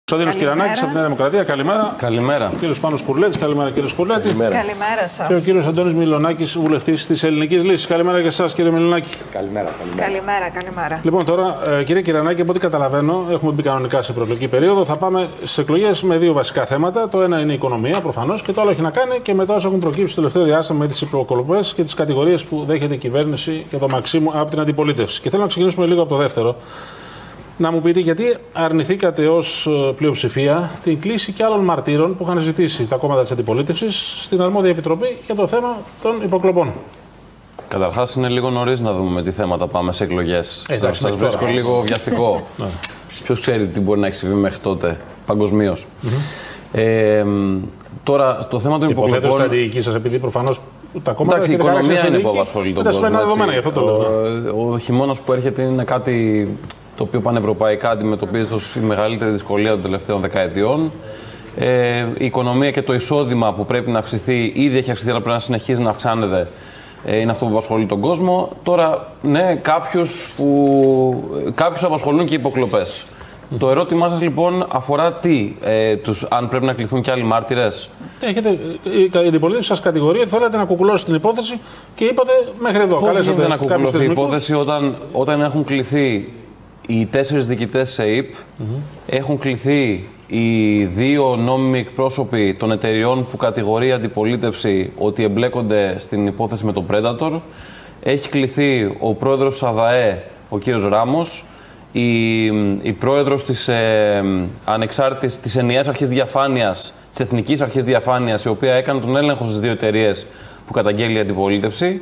Κωνσταντίνος Κυρανάκης από τη Νέα Δημοκρατία, καλημέρα. Καλημέρα. Ο κύριος Πάνος Κουρλέτης, καλημέρα κύριε Κουρλέτη. Καλημέρα σας. Και ο κύριος Αντώνης Μιλονάκης, βουλευτής της Ελληνικής Λύσης. Καλημέρα και εσάς κύριε Μιλονάκη. Καλημέρα. Λοιπόν, τώρα κύριε Κυρανάκη, από ό,τι καταλαβαίνω, έχουμε μπει κανονικά σε προεκλογική περίοδο. Θα πάμε στις εκλογές με δύο βασικά θέματα. Το ένα είναι η οικονομία, προφανώς, και το άλλο έχει να κάνει και με τα όσα έχουν προκύψει το τελευταίο διάστημα με τις υποκλοπές και τις κατηγορίες που δέχεται η κυβέρνηση και το Μαξίμου από την αντιπολίτευση. Και θέλω να ξεκινήσουμε λίγο από το δεύτερο. Να μου πείτε γιατί αρνηθήκατε ως πλειοψηφία την κλήση και άλλων μαρτύρων που είχαν ζητήσει τα κόμματα της αντιπολίτευσης στην αρμόδια επιτροπή για το θέμα των υποκλοπών. Καταρχάς, είναι λίγο νωρίς να δούμε με τι θέματα πάμε σε εκλογές. Σας βρίσκω λίγο βιαστικό. Ποιος ξέρει τι μπορεί να έχει συμβεί μέχρι τότε παγκοσμίως. Τώρα, στο θέμα των υποκλοπών. Υποθέτω στρατηγική σας, επειδή προφανώς τα κόμματα. Εντάξει, η οικονομία είναι που απασχολεί τον κόσμο. Ο χειμώνας που έρχεται είναι κάτι το οποίο πανευρωπαϊκά αντιμετωπίζεται ως η μεγαλύτερη δυσκολία των τελευταίων δεκαετιών. Η οικονομία και το εισόδημα που πρέπει να αυξηθεί, ήδη έχει αυξηθεί, αλλά πρέπει να συνεχίζει να αυξάνεται, είναι αυτό που απασχολεί τον κόσμο. Τώρα, ναι, κάποιους απασχολούν και οι υποκλοπές. Το ερώτημά σας λοιπόν αφορά τι, αν πρέπει να κληθούν και άλλοι μάρτυρες. Η αντιπολίτευση σας κατηγορεί ότι θέλετε να κουκουλώσει την υπόθεση και είπατε μέχρι εδώ. Πώς γίνεται να κουκουλωθεί η υπόθεση όταν έχουν κληθεί οι 4 διοικητές σε ΕΙΠ, έχουν κληθεί οι 2 νόμιμοι εκπρόσωποι των εταιριών που κατηγορεί η αντιπολίτευση ότι εμπλέκονται στην υπόθεση με τον Predator, έχει κληθεί ο πρόεδρος της ΑΔΑΕ, ο κύριος Ράμος, η πρόεδρος της ανεξάρτητης, της ενιαίας αρχής διαφάνειας, της Εθνικής Αρχής Διαφάνειας, η οποία έκανε τον έλεγχο στις 2 εταιρείες που καταγγέλει η αντιπολίτευση,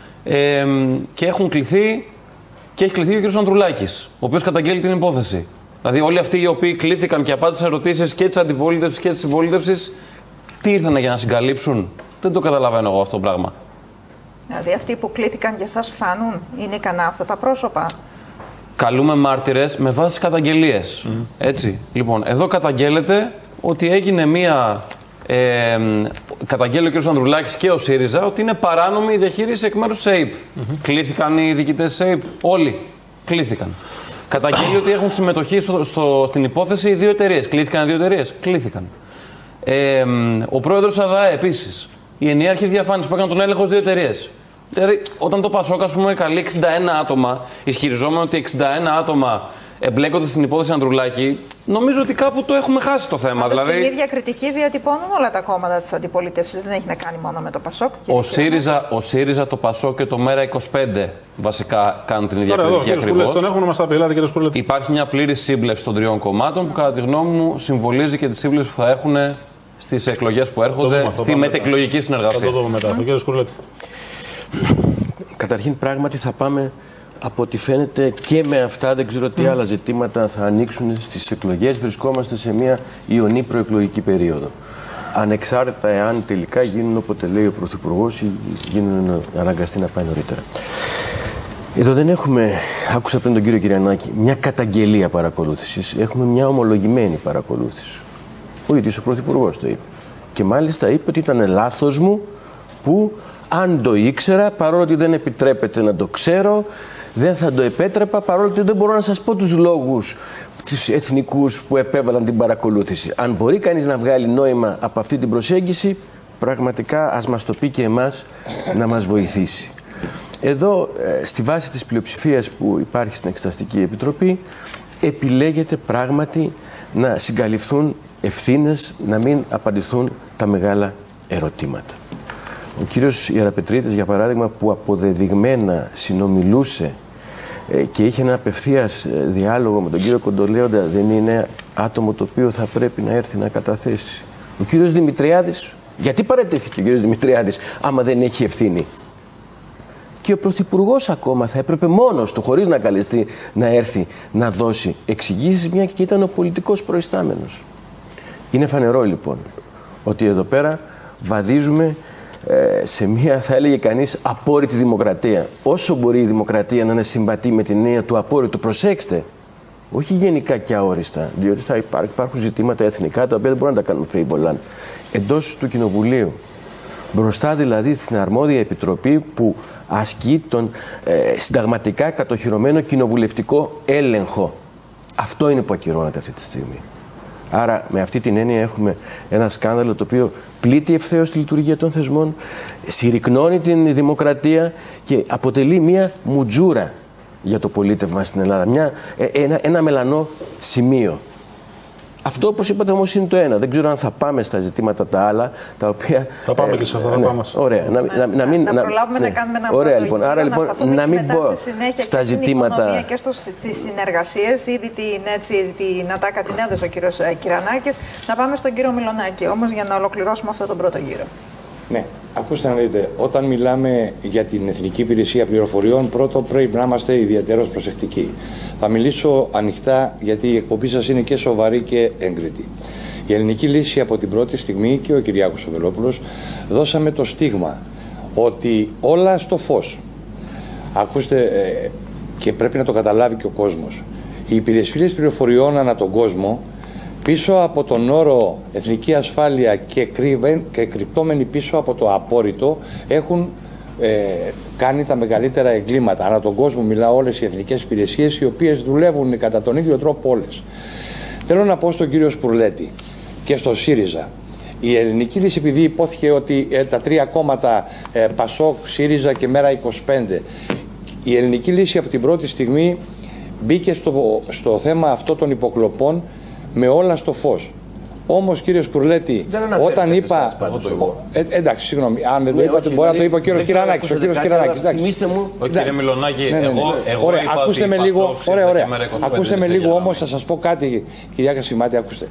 και έχουν κληθεί. Και έχει κληθεί ο κ. Ανδρουλάκης, ο οποίος καταγγέλει την υπόθεση. Δηλαδή, όλοι αυτοί οι οποίοι κλήθηκαν και απάντησαν ερωτήσεις και της αντιπολίτευσης και της συμπολίτευσης, τι ήρθαν για να συγκαλύψουν. Δεν το καταλαβαίνω εγώ αυτό το πράγμα. Δηλαδή, αυτοί που κλήθηκαν για σας φάνουν, είναι ικανά αυτά τα πρόσωπα. Καλούμε μάρτυρες με βάση καταγγελίες. Έτσι. Λοιπόν, εδώ καταγγέλλεται ότι έγινε μία. Καταγγέλει ο κ. Ανδρουλάκης και ο ΣΥΡΙΖΑ ότι είναι παράνομη η διαχείριση εκ μέρους της ΕΙΠ. Κλήθηκαν οι διοικητές της ΕΙΠ. Όλοι κλήθηκαν. Καταγγέλει ότι έχουν συμμετοχή στην υπόθεση οι 2 εταιρείες. Κλήθηκαν οι 2 εταιρείες. Κλήθηκαν. Ο πρόεδρος ΑΔΑΕ επίσης. Η ενιαία αρχή διαφάνειας που έκανε τον έλεγχο στις 2 εταιρείες. Δηλαδή, όταν το ΠΑΣΟΚ, ας πούμε, καλεί 61 άτομα, ισχυριζόμενο ότι 61 άτομα εμπλέκονται στην υπόθεση Ανδρουλάκη, νομίζω ότι κάπου το έχουμε χάσει το θέμα. Δηλαδή, την ίδια κριτική διατυπώνουν όλα τα κόμματα της αντιπολίτευσης. Δεν έχει να κάνει μόνο με το ΠΑΣΟΚ. Ο ΣΥΡΙΖΑ, το ΠΑΣΟΚ και το ΜΕΡΑ25 βασικά κάνουν την ίδια κριτική ακριβώς. Τον έχουμε να μας τα πελάτε, κύριε Σκουλέτη. Υπάρχει μια πλήρης σύμπλευση των 3 κομμάτων που, κατά τη γνώμη μου, συμβολίζει και τη σύμπλευση που θα έχουν στις εκλογές που έρχονται, στη μετεκλογική συνεργασία. Θα το δούμε μετά. Κύριε Σκουλέτη. Καταρχήν, πράγματι θα πάμε. Από ό,τι φαίνεται και με αυτά, δεν ξέρω τι άλλα ζητήματα θα ανοίξουν στις εκλογές. Βρισκόμαστε σε μια ιονή προεκλογική περίοδο. Ανεξάρτητα εάν τελικά γίνουν όποτε λέει ο Πρωθυπουργός ή γίνουν αναγκαστεί να πάει νωρίτερα. Εδώ δεν έχουμε, άκουσα πριν τον κύριο Κυρανάκη, μια καταγγελία παρακολούθησης. Έχουμε μια ομολογημένη παρακολούθηση. Ο ίδιος ο Πρωθυπουργός το είπε. Και μάλιστα είπε ότι ήταν λάθος μου που αν το ήξερα, παρόλο ότι δεν επιτρέπεται να το ξέρω, δεν θα το επέτρεπα, παρόλο ότι δεν μπορώ να σας πω τους λόγους τους εθνικούς που επέβαλαν την παρακολούθηση. Αν μπορεί κανείς να βγάλει νόημα από αυτή την προσέγγιση, πραγματικά ας μας το πει και εμάς να μας βοηθήσει. Εδώ, στη βάση της πλειοψηφίας που υπάρχει στην Εξεταστική Επιτροπή, επιλέγεται πράγματι να συγκαλυφθούν ευθύνες, να μην απαντηθούν τα μεγάλα ερωτήματα. Ο κύριος Ιεραπετρίτης, για παράδειγμα, που αποδεδειγμένα συνομιλούσε και είχε ένα απευθείας διάλογο με τον κύριο Κοντολέοντα, δεν είναι άτομο το οποίο θα πρέπει να έρθει να καταθέσει. Ο κύριος Δημητριάδης, γιατί παραιτήθηκε ο κύριος Δημητριάδης άμα δεν έχει ευθύνη? Και ο Πρωθυπουργός ακόμα θα έπρεπε μόνος του, χωρίς να καλεστεί, να έρθει να δώσει εξηγήσεις, μια και ήταν ο πολιτικός προϊστάμενος. Είναι φανερό λοιπόν ότι εδώ πέρα βαδίζουμε σε μια, θα έλεγε κανείς, απόρριτη δημοκρατία. Όσο μπορεί η δημοκρατία να είναι συμβατή με την έννοια του απόρριτου, προσέξτε, όχι γενικά και αόριστα, διότι θα υπάρχουν ζητήματα εθνικά τα οποία δεν μπορούμε να τα κάνουμε φρέιμπολαν εντός του Κοινοβουλίου. Μπροστά δηλαδή στην αρμόδια επιτροπή που ασκεί τον συνταγματικά κατοχυρωμένο κοινοβουλευτικό έλεγχο. Αυτό είναι που ακυρώνεται αυτή τη στιγμή. Άρα, με αυτή την έννοια, έχουμε ένα σκάνδαλο το οποίο πλήττει ευθέως τη λειτουργία των θεσμών, συρρυκνώνει την δημοκρατία και αποτελεί μια μουτζούρα για το πολίτευμα στην Ελλάδα. Ένα μελανό σημείο. Αυτό, όπως είπατε, όμως είναι το ένα. Δεν ξέρω αν θα πάμε στα ζητήματα τα άλλα, τα οποία. Θα πάμε και σε αυτά, θα πάμε. Ωραία. Να προλάβουμε να κάνουμε ένα ωραία, λοιπόν. Άρα, λοιπόν, να μην πω στα ζητήματα. Στην οικονομία και στις συνεργασίες. Ήδη την ατάκα την έδωσε ο κύριος Κυρανάκης. Να πάμε στον κύριο Μιλονάκη, όμως, για να ολοκληρώσουμε αυτό τον πρώτο γύρο. Ναι, ακούστε να δείτε, όταν μιλάμε για την Εθνική Υπηρεσία Πληροφοριών, πρώτο πρέπει να είμαστε ιδιαίτερως προσεκτικοί. Θα μιλήσω ανοιχτά, γιατί η εκπομπή σας είναι και σοβαρή και έγκριτη. Η ελληνική λύση από την πρώτη στιγμή, και ο Κυριάκος Βελόπουλος, δώσαμε το στίγμα ότι όλα στο φως. Ακούστε, και πρέπει να το καταλάβει και ο κόσμος. Οι υπηρεσίες πληροφοριών ανά τον κόσμο, πίσω από τον όρο εθνική ασφάλεια και κρυπτόμενοι πίσω από το απόρριτο, έχουν κάνει τα μεγαλύτερα εγκλήματα. Ανά τον κόσμο μιλάω όλες οι εθνικές υπηρεσίες, οι οποίες δουλεύουν κατά τον ίδιο τρόπο όλες. Θέλω να πω στον κύριο Σπουρλέτη και στο ΣΥΡΙΖΑ. Η ελληνική λύση, επειδή υπόθηκε ότι τα τρία κόμματα, ΠΑΣΟΚ, ΣΥΡΙΖΑ και ΜΕΡΑ 25, η ελληνική λύση από την πρώτη στιγμή μπήκε στο θέμα αυτό των υποκλοπών με όλα στο φως. Όμως, κύριε Σκουρλέτη, όταν είπα. Εντάξει, συγγνώμη, αν δεν το είπατε, μπορεί να το είπε ο κύριος Κυρανάκης. Κύριε Μιλονάκη, εγώ ωραία, ακούστε με λίγο. Ωραία. Ακούστε με λίγο, όμως, θα σας πω κάτι, κυρία Κασιμάτη, ακούστε.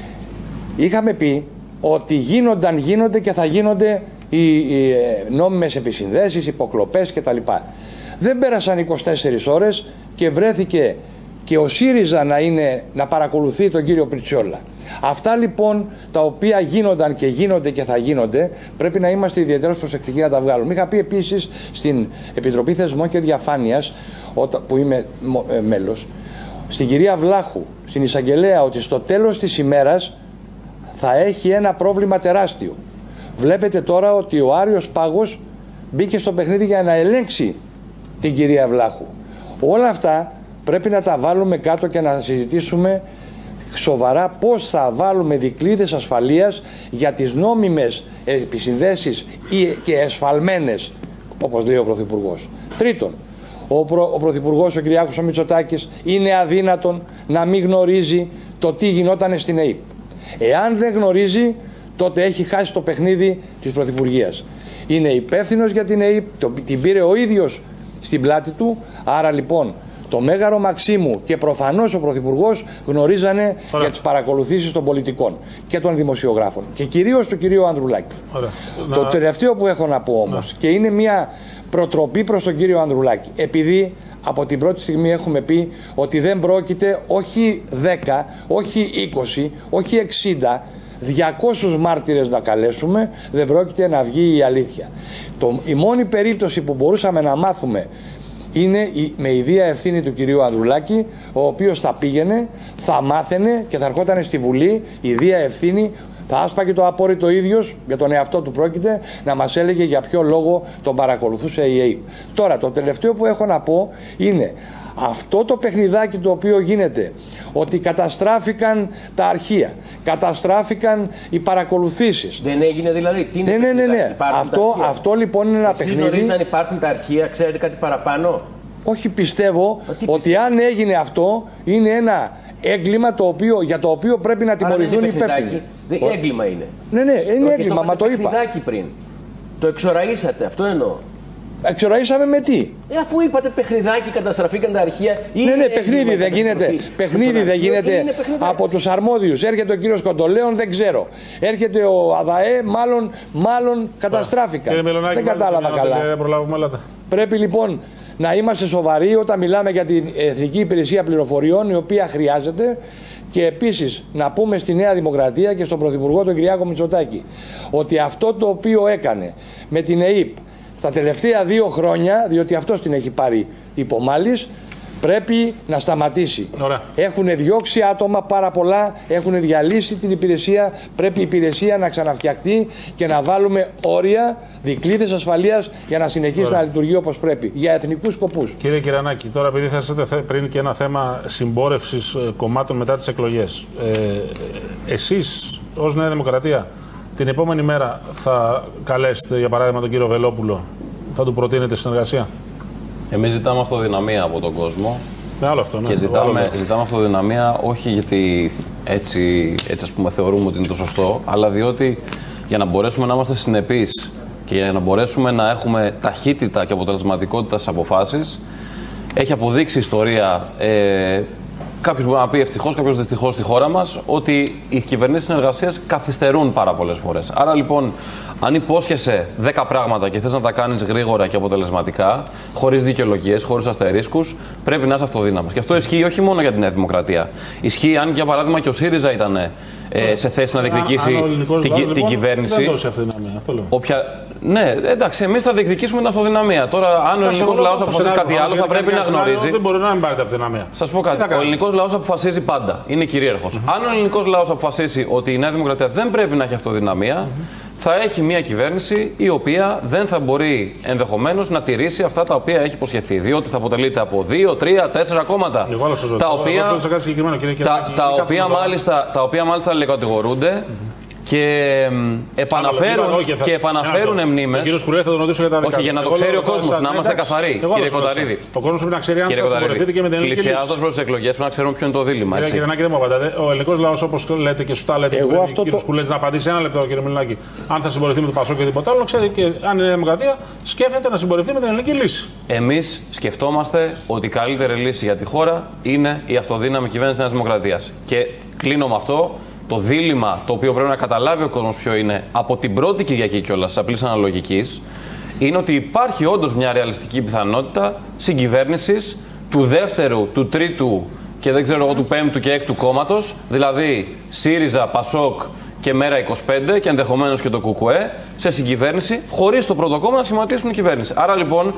Είχαμε πει ότι γίνονται και θα γίνονται οι νόμιμες επισυνδέσεις, υποκλοπές κτλ. Δεν πέρασαν 24 ώρες και βρέθηκε και ο ΣΥΡΙΖΑ να παρακολουθεί τον κύριο Πριτσιόλα. Αυτά λοιπόν τα οποία γίνονταν και γίνονται και θα γίνονται, πρέπει να είμαστε ιδιαίτερα προσεκτικοί να τα βγάλουμε. Είχα πει επίσης στην Επιτροπή Θεσμών και Διαφάνειας, που είμαι μέλος, στην κυρία Βλάχου, στην εισαγγελέα, ότι στο τέλος της ημέρας θα έχει ένα πρόβλημα τεράστιο. Βλέπετε τώρα ότι ο Άριος Πάγος μπήκε στο παιχνίδι για να ελέγξει την κυρία Βλάχου. Όλα αυτά πρέπει να τα βάλουμε κάτω και να συζητήσουμε σοβαρά πώς θα βάλουμε δικλείδες ασφαλείας για τις νόμιμες επισυνδέσεις και εσφαλμένες, όπως λέει ο Πρωθυπουργός. Τρίτον, ο Πρωθυπουργός, ο Κυριάκος ο Μητσοτάκης, είναι αδύνατον να μην γνωρίζει το τι γινόταν στην ΕΥΠ. Εάν δεν γνωρίζει, τότε έχει χάσει το παιχνίδι της Πρωθυπουργίας. Είναι υπεύθυνος για την ΕΥΠ, την πήρε ο ίδιος στην πλάτη του, άρα λοιπόν το Μέγαρο Μαξίμου και προφανώς ο Πρωθυπουργός γνωρίζανε για τις παρακολουθήσεις των πολιτικών και των δημοσιογράφων και κυρίως του κυρίου Ανδρουλάκη. Το τελευταίο που έχω να πω όμως, και είναι μια προτροπή προς τον κύριο Ανδρουλάκη, επειδή από την πρώτη στιγμή έχουμε πει ότι δεν πρόκειται όχι 10, όχι 20, όχι 60, 200 μάρτυρες να καλέσουμε, δεν πρόκειται να βγει η αλήθεια. Η μόνη περίπτωση που μπορούσαμε να μάθουμε είναι με ιδία ευθύνη του κυρίου Ανδρουλάκη, ο οποίος θα πήγαινε, θα μάθαινε και θα ερχόταν στη Βουλή, ιδία ευθύνη, θα άσπαγε το απόρριτο ίδιος, για τον εαυτό του πρόκειται, να μας έλεγε για ποιο λόγο τον παρακολουθούσε η ΕΕΠ. Τώρα, το τελευταίο που έχω να πω είναι αυτό το παιχνιδάκι το οποίο γίνεται, ότι καταστράφηκαν τα αρχεία, καταστράφηκαν οι παρακολουθήσεις. Δεν έγινε δηλαδή? Τι είναι? Ναι. Αυτό λοιπόν είναι ένα παιχνίδι. Γνωρίζετε αν υπάρχουν τα αρχεία, ξέρετε κάτι παραπάνω? Όχι, πιστεύω ότι αν έγινε αυτό είναι ένα έγκλημα για το οποίο πρέπει να τιμωρηθούν οι υπεύθυνοι. Έγκλημα είναι. Ναι, είναι έγκλημα, μα το είπα. Πριν. Το εξοραίσατε, αυτό εννοώ. Εξοραίσαμε με τι? Αφού είπατε παιχνιδάκι, καταστραφήκαν τα αρχεία. Ναι, παιχνίδι δεν γίνεται. Παιχνίδι δεν γίνεται από τους αρμόδιους. Έρχεται ο κύριος Κοντολέων, δεν ξέρω. Έρχεται ο ΑΔΑΕ, μάλλον καταστράφηκαν. Δεν κατάλαβα καλά. Πρέπει λοιπόν να είμαστε σοβαροί όταν μιλάμε για την Εθνική Υπηρεσία Πληροφοριών, η οποία χρειάζεται. Και επίσης να πούμε στη Νέα Δημοκρατία και στον Πρωθυπουργό τον Κυριάκο Μητσοτάκη ότι αυτό το οποίο έκανε με την ΕΕΠ στα τελευταία 2 χρόνια, διότι αυτός την έχει πάρει υπομάλης, Πρέπει να σταματήσει. Ωραία. Έχουν διώξει άτομα πάρα πολλά, έχουν διαλύσει την υπηρεσία. Πρέπει η υπηρεσία να ξαναφτιαχτεί και να βάλουμε όρια, δικλείδες ασφαλείας για να συνεχίσει να λειτουργεί όπως πρέπει, για εθνικούς σκοπούς. Κύριε Κυρανάκη, τώρα επειδή θέσατε πριν και ένα θέμα συμπόρευσης κομμάτων μετά τις εκλογές, εσείς ως Νέα Δημοκρατία την επόμενη μέρα θα καλέσετε για παράδειγμα τον κύριο Βελόπουλο, θα του προτείνετε συνεργασία? Εμείς ζητάμε αυτοδυναμία από τον κόσμο. Άλλο αυτό, ναι. Και ζητάμε αυτοδυναμία όχι γιατί έτσι ας πούμε θεωρούμε ότι είναι το σωστό, αλλά διότι για να μπορέσουμε να είμαστε συνεπείς και για να μπορέσουμε να έχουμε ταχύτητα και αποτελεσματικότητα στις αποφάσεις, έχει αποδείξει η ιστορία, κάποιος μπορεί να πει ευτυχώς, κάποιος δυστυχώς στη χώρα μας, ότι οι κυβερνήσεις συνεργασίας καθυστερούν πάρα πολλές φορές. Άρα λοιπόν, αν υπόσχεσαι 10 πράγματα και θες να τα κάνεις γρήγορα και αποτελεσματικά, χωρίς δικαιολογίες, χωρίς αστερίσκους, πρέπει να είσαι αυτοδύναμος. Και αυτό ισχύει όχι μόνο για την Νέα Δημοκρατία. Ισχύει αν για παράδειγμα και ο ΣΥΡΙΖΑ ήταν σε θέση να διεκδικήσει την κυβέρνηση. Δεν δώσει αυτοδυναμία. Αυτό λέω. Ναι, εντάξει, εμείς θα διεκδικήσουμε την αυτοδυναμία. Τώρα, αν ο ελληνικός λαός αποφασίσει κάτι άλλο, θα πρέπει να γνωρίζει. Δεν μπορεί να μην πάρει αυτοδυναμία. Σας πω κάτι. Ο ελληνικός λαός αποφασίζει πάντα. Είναι κυρίαρχος. Αν ο ελληνικός λαός αποφασίσει ότι η Νέα Δημοκρατία δεν πρέπει να έχει αυτοδυναμία, θα έχει μια κυβέρνηση η οποία δεν θα μπορεί ενδεχομένως να τηρήσει αυτά τα οποία έχει υποσχεθεί. Διότι θα αποτελείται από 2, 3, 4 κόμματα. Τα οποία μάλιστα λεγοτηγορούνται και επαναφέρουν μνήμες. Όχι, για να το ξέρει ο κόσμος, να είμαστε καθαροί. Κύριε Κονταρίδη. Ο κόσμος πρέπει να ξέρει αν θα συμπορευτείτε και με την ελληνική λύση. Πλησιάζοντας προς τις εκλογές, πρέπει να ξέρουμε ποιο είναι το δίλημμα. Κύριε Κυρανάκη, δεν μου απαντάτε. Ο ελληνικός λαός, όπως λέτε και σωστά λέτε, κύριε Σκουλέτης, να απαντήσει ένα λεπτό, κύριε Μιλνάκη. Αν θα συμπορευτεί με το Πασόκ και τίποτα άλλο, ξέρετε και αν είναι Δημοκρατία, σκέφτεται να συμπορευτεί με την ελληνική λύση. Εμείς σκεφτόμαστε ότι η καλύτερη λύση για τη χώρα είναι η αυτοδύναμη κυβέρνηση της Νέας Δημοκρατίας. Και κλείνω με αυτό. Το δίλημμα το οποίο πρέπει να καταλάβει ο κόσμος ποιο είναι από την πρώτη Κυριακή κιόλας, της απλής αναλογικής, είναι ότι υπάρχει όντως μια ρεαλιστική πιθανότητα συγκυβέρνησης του δεύτερου, του τρίτου και δεν ξέρω εγώ του πέμπτου και έκτου κόμματος, δηλαδή ΣΥΡΙΖΑ, ΠΑΣΟΚ και ΜΕΡΑ 25 και ενδεχομένως και το ΚΚΕ, σε συγκυβέρνηση, χωρίς το πρώτο κόμμα να σχηματίσουν κυβέρνηση. Άρα λοιπόν,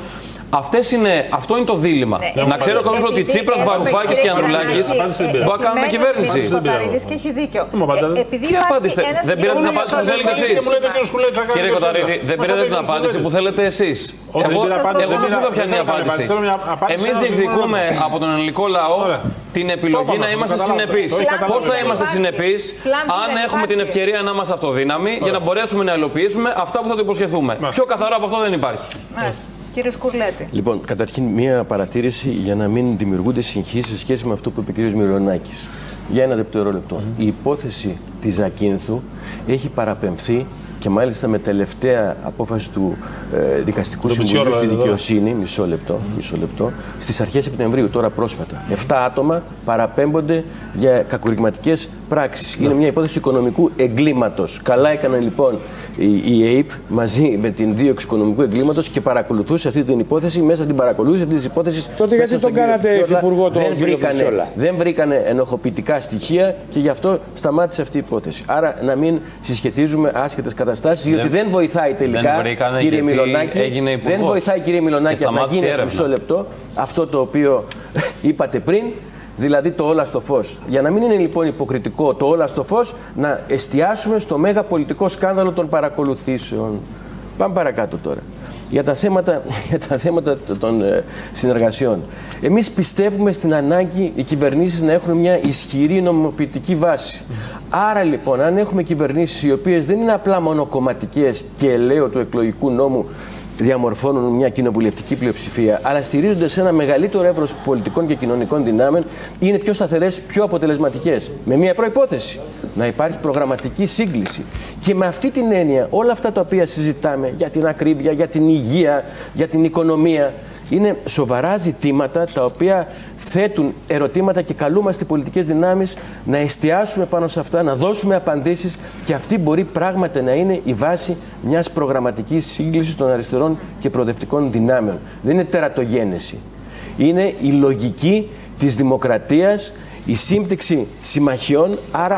αυτό είναι το δίλημμα. Να ξέρει ο κόσμος ότι Τσίπρας, Βαρουφάκης και Ανδρουλάκης μπορεί να κάνουν κυβέρνηση. Και έχει δίκιο. Τι απάντηση? Δεν πήρατε την απάντηση που θέλετε εσείς. Κύριε Κονταρίδη, δεν πήρατε την απάντηση που θέλετε εσείς. Εγώ δεν ξέρω ποια είναι η απάντηση. Εμείς διεκδικούμε από τον ελληνικό λαό την επιλογή να είμαστε συνεπείς. Πώς θα είμαστε συνεπείς αν έχουμε την ευκαιρία να είμαστε αυτοδύναμοι για να μπορέσουμε να υλοποιήσουμε αυτά που θα το υποσχεθούμε. Πιο καθαρό από αυτό δεν υπάρχει. Κύριε Σκουρλέτη. Λοιπόν, καταρχήν μία παρατήρηση για να μην δημιουργούνται συγχύσεις σε σχέση με αυτό που είπε ο κ. Μυρονάκης. Για ένα δευτερόλεπτο. Η υπόθεση της Ζακίνθου έχει παραπεμφθεί και μάλιστα με τελευταία απόφαση του Δικαστικού Συμβουλίου στη Δικαιοσύνη, μισό λεπτό, στις αρχές Σεπτεμβρίου, τώρα πρόσφατα. 7 άτομα παραπέμπονται για κακουργηματικές πράξεις. Είναι μια υπόθεση οικονομικού εγκλήματος. Καλά έκανε λοιπόν η ΑΕΠ μαζί με την δίωξη οικονομικού εγκλήματος και παρακολουθούσε αυτή την υπόθεση. Μέσα την παρακολούθηση αυτή τη υπόθεση. Τότε γιατί τον κάνατε υφυπουργό τον κύριο Πιτσόλα? Δεν βρήκανε ενοχοποιητικά στοιχεία και γι' αυτό σταμάτησε αυτή η υπόθεση. Άρα να μην συσχετίζουμε άσχετες καταστάσεις, διότι δεν βοηθάει τελικά, κύριε Μιλονάκη. Δεν βοηθάει, κύριε Μιλονάκη, να γίνει μισό λεπτό αυτό το οποίο είπατε πριν. Δηλαδή το όλα στο φως. Για να μην είναι λοιπόν υποκριτικό το όλα στο φως, να εστιάσουμε στο μέγα πολιτικό σκάνδαλο των παρακολουθήσεων. Πάμε παρακάτω τώρα. Για τα θέματα των συνεργασιών. Εμείς πιστεύουμε στην ανάγκη οι κυβερνήσεις να έχουν μια ισχυρή νομιμοποιητική βάση. Άρα λοιπόν, αν έχουμε κυβερνήσεις οι οποίες δεν είναι απλά μονοκομματικές και ελαίο του εκλογικού νόμου διαμορφώνουν μια κοινοβουλευτική πλειοψηφία, αλλά στηρίζονται σε ένα μεγαλύτερο εύρος πολιτικών και κοινωνικών δυνάμεων, είναι πιο σταθερές, πιο αποτελεσματικές. Με μια προϋπόθεση: να υπάρχει προγραμματική σύγκληση. Και με αυτή την έννοια, όλα αυτά τα οποία συζητάμε για την ακρίβεια, για την υγεία, για την οικονομία, είναι σοβαρά ζητήματα τα οποία θέτουν ερωτήματα και καλούμαστε οι πολιτικές δυνάμεις να εστιάσουμε πάνω σε αυτά, να δώσουμε απαντήσεις και αυτή μπορεί πράγματι να είναι η βάση μιας προγραμματικής σύγκλησης των αριστερών και προοδευτικών δυνάμεων. Δεν είναι τερατογένεση. Είναι η λογική της δημοκρατίας, η σύμπτυξη συμμαχιών, άρα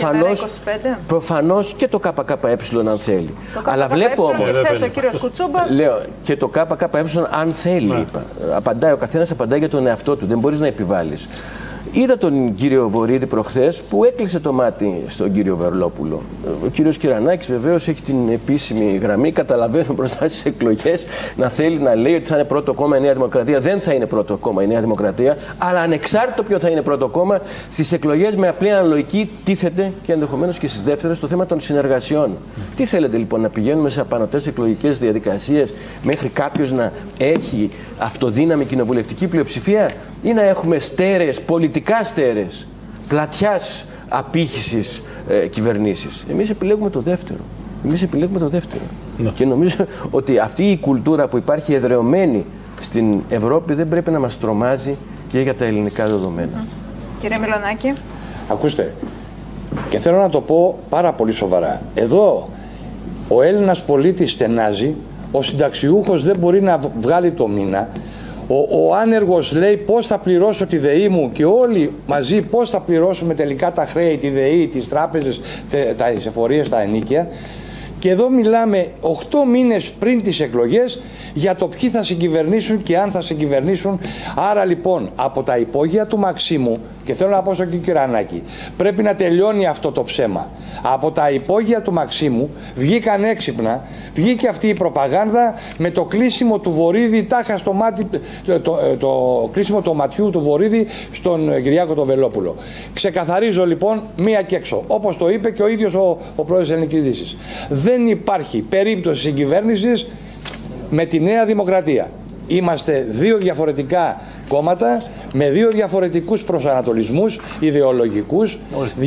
προφανώς και το ΚΚΕ αν θέλει. Αλλά βλέπω όμως. Λέω και το ΚΚΕ αν θέλει, είπα. Ο καθένας απαντάει για τον εαυτό του, δεν μπορείς να επιβάλλεις. Είδα τον κύριο Βορίδη προχθές που έκλεισε το μάτι στον κύριο Βερλόπουλο. Ο κύριος Κυρανάκης βεβαίως έχει την επίσημη γραμμή. Καταλαβαίνω μπροστά στις εκλογές να θέλει να λέει ότι θα είναι πρώτο κόμμα η Νέα Δημοκρατία. Δεν θα είναι πρώτο κόμμα η Νέα Δημοκρατία. Αλλά ανεξάρτητο ποιο θα είναι πρώτο κόμμα, στις εκλογές με απλή αναλογική τίθεται και ενδεχομένως και στις δεύτερες το θέμα των συνεργασιών. Τι θέλετε λοιπόν, να πηγαίνουμε σε απανωτές εκλογικές διαδικασίες μέχρι κάποιος να έχει αυτοδύναμη κοινοβουλευτική πλειοψηφία ή να έχουμε στέρεες, πολιτικά στέρεες, πλατιάς απήχησης κυβερνήσεις? Εμείς επιλέγουμε το δεύτερο. Ναι. Και νομίζω ότι αυτή η κουλτούρα που υπάρχει εδραιωμένη στην Ευρώπη δεν πρέπει να μας τρομάζει και για τα ελληνικά δεδομένα. Κύριε Μιλωνάκη. Ακούστε, και θέλω να το πω πάρα πολύ σοβαρά. Εδώ ο Έλληνας πολίτης στενάζει, ο συνταξιούχος δεν μπορεί να βγάλει το μήνα, ο άνεργος λέει πώς θα πληρώσω τη ΔΕΗ μου και όλοι μαζί πώς θα πληρώσουμε τελικά τα χρέη, τη ΔΕΗ, τις τράπεζες, τα εφορίες, τα ενίκαια. Και εδώ μιλάμε 8 μήνες πριν τις εκλογές για το ποιοι θα συγκυβερνήσουν και αν θα συγκυβερνήσουν. Άρα λοιπόν από τα υπόγεια του Μαξίμου, και θέλω να πω στον κύριο Κυρανάκη, πρέπει να τελειώνει αυτό το ψέμα. Από τα υπόγεια του Μαξίμου βγήκαν έξυπνα, βγήκε αυτή η προπαγάνδα με το κλείσιμο του Βορίδη τάχα στο μάτι, το κλείσιμο του ματιού του Βορίδη στον Κυριάκο τον Βελόπουλο. Ξεκαθαρίζω λοιπόν μία και έξω, όπως το είπε και ο ίδιος ο πρόεδρος της Ελληνικής Δύσης. Δεν υπάρχει περίπτωση συγκυβέρνησης με τη Νέα Δημοκρατία. Είμαστε δύο διαφορετικά κόμματα με δύο διαφορετικούς προσανατολισμούς ιδεολογικούς,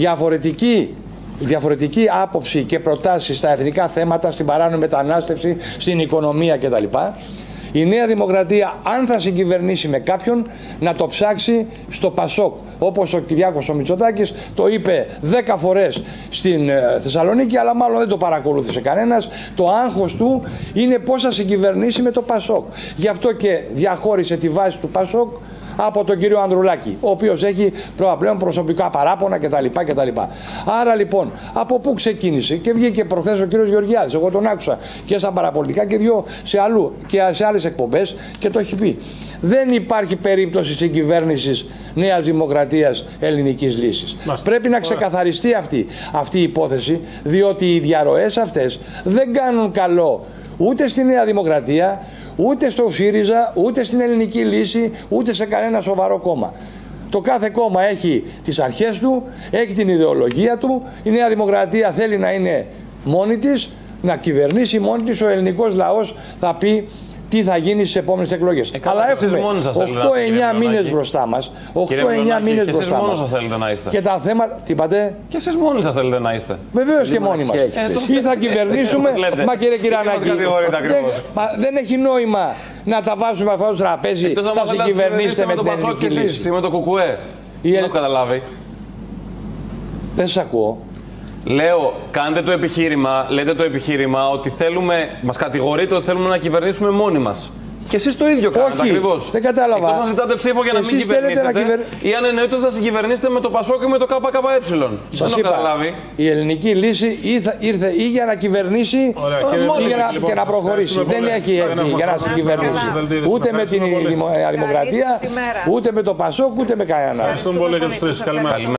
διαφορετική άποψη και προτάσεις στα εθνικά θέματα, στην παράνομη μετανάστευση, στην οικονομία κτλ. Η Νέα Δημοκρατία, αν θα συγκυβερνήσει με κάποιον, να το ψάξει στο Πασόκ. Όπως ο Κυριάκος ο Μητσοτάκης το είπε 10 φορές στην Θεσσαλονίκη, αλλά μάλλον δεν το παρακολούθησε κανένας. Το άγχος του είναι πώς θα συγκυβερνήσει με το Πασόκ. Γι' αυτό και διαχώρισε τη βάση του Πασόκ από τον κύριο Ανδρουλάκη, ο οποίος έχει πλέον προσωπικά παράπονα κτλ. Άρα λοιπόν, από πού ξεκίνησε και βγήκε προχθές ο κύριος Γεωργιάδης, εγώ τον άκουσα και στα παραπολιτικά και σε άλλες εκπομπές και το έχει πει. Δεν υπάρχει περίπτωση συγκυβέρνησης Νέας Δημοκρατίας ελληνικής λύσης. Πρέπει να ξεκαθαριστεί αυτή η υπόθεση, διότι οι διαρροές αυτές δεν κάνουν καλό ούτε στη Νέα Δημοκρατία, ούτε στο ΣΥΡΙΖΑ, ούτε στην ελληνική λύση, ούτε σε κανένα σοβαρό κόμμα. Το κάθε κόμμα έχει τις αρχές του, έχει την ιδεολογία του. Η Νέα Δημοκρατία θέλει να είναι μόνη της, να κυβερνήσει μόνη της. Ο ελληνικός λαός θα πει τι θα γίνει στις επόμενες εκλογές. Αλλά έχουμε 8-9 μήνες μπροστά μας. 8-9 μήνες μπροστά μας. Και τα θέματα. Τι είπατε? Και εσείς μόνοι σας θέλετε να είστε. Βεβαίως και μόνοι μας. Ή θα κυβερνήσουμε. Μα κύριε Κυρανάκη, δεν έχει νόημα να τα βάζουμε αυτό το τραπέζι. Θα συγκυβερνήσετε με την ελληνική λύση. Ή με το ΚΚΕ. Δεν έχω καταλάβει. Δεν σας ακούω. Λέω, κάντε το επιχείρημα, λέτε το επιχείρημα ότι μας κατηγορείτε ότι θέλουμε να κυβερνήσουμε μόνοι μας. Και εσείς το ίδιο κάνετε ακριβώς. Δεν κατάλαβα. Εκτός να ζητάτε ψήφο για να μην κυβερνήσετε, ή αν εννοείται ότι θα συγκυβερνήσετε με το Πασόκ και με το ΚΚΕ. Σας είπα, η ελληνική λύση ήρθε ή για να κυβερνήσει ή και να προχωρήσει. Δεν έχει έρθει για να συγκυβερνήσει. Ούτε με την Δημοκρατία, ούτε με το Πασόκ, ούτε με κανέναν άλλο. Ευχαριστούμε πολύ και τους τρεις. Καλημέρα.